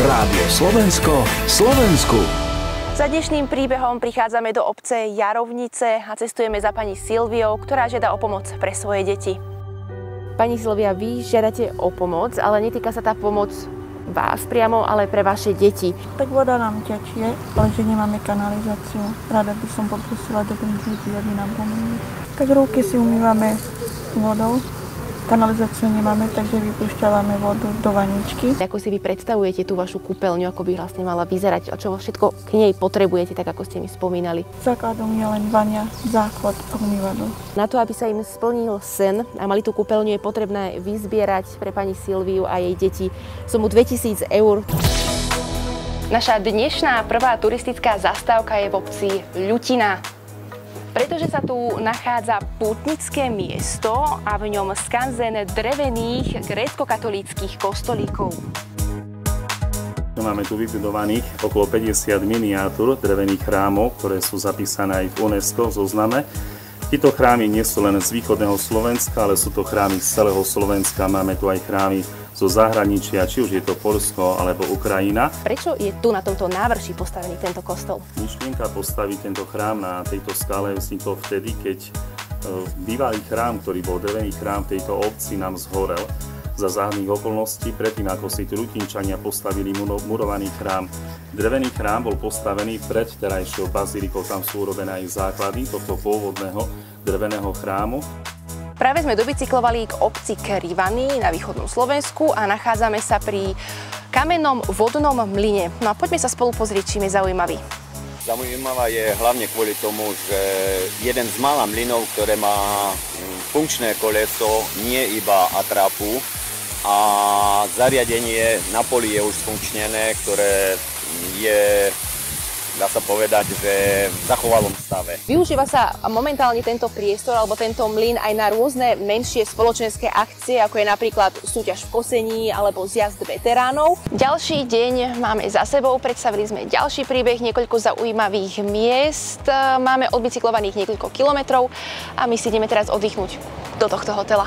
Rádio Slovensko, Slovensku. Za dnešným príbehom prichádzame do obce Jarovnice a cestujeme za pani Silviou, ktorá žiada o pomoc pre svoje deti. Pani Silvia, vy žiadate o pomoc, ale netýka sa tá pomoc vás priamo, ale pre vaše deti. Tak voda nám tečie, ale že nemáme kanalizáciu. Rada by som poprosila dobrých ľudí, aby nám pomohli. Tak ruky si umývame vodou. Kanalizáciu nemáme, takže vypúšťavame vodu do vaničky. Ako si vy predstavujete tú vašu kúpeľňu, ako by vlastne mala vyzerať a čo všetko k nej potrebujete, tak ako ste mi spomínali? Základom je len vaňa, záchod a umývadlo. Na to, aby sa im splnil sen a mali tú kúpeľňu, je potrebné vyzbierať pre pani Silviu a jej deti sumu 2000 eur. Naša dnešná prvá turistická zastávka je v obci Ľutina. Pretože sa tu nachádza pútnické miesto a v ňom skanzen drevených grécko-katolíckych kostolíkov. Máme tu vybudovaných okolo 50 miniatúr drevených chrámov, ktoré sú zapísané aj v UNESCO v zozname. Títo chrámy nie sú len z východného Slovenska, ale sú to chrámy z celého Slovenska. Máme tu aj chrámy zo zahraničia, či už je to Poľsko alebo Ukrajina. Prečo je tu na tomto návrší postavený tento kostol? Myšlienka postaviť tento chrám na tejto skale vzniklo vtedy, keď bývalý chrám, ktorý bol drevený chrám tejto obci, nám zhorel za záhadných okolností, predtým ako si tu Ľutinčania postavili murovaný chrám. Drevený chrám bol postavený pred terajšou bazílikou, tam sú urobené aj základy tohto pôvodného dreveného chrámu. Práve sme dobicyklovali k obci Krivany na východnom Slovensku a nachádzame sa pri kamennom vodnom mlyne. No a poďme sa spolu pozrieť, čím je zaujímavý. Zaujímavá je hlavne kvôli tomu, že jeden z mála mlynov, ktoré má funkčné koleso, nie iba atrapu, a zariadenie na poli je už sfunkčnené, ktoré je, dá sa povedať, že v zachovalom stave. Využíva sa momentálne tento priestor alebo tento mlyn aj na rôzne menšie spoločenské akcie, ako je napríklad súťaž v kosení alebo zjazd veteránov. Ďalší deň máme za sebou, predstavili sme ďalší príbeh, niekoľko zaujímavých miest, máme odbicyklovaných niekoľko kilometrov a my si ideme teraz oddychnúť do tohto hotela.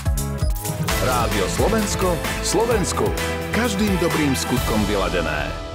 Rádio Slovensko, Slovensku. Každým dobrým skutkom vyladené.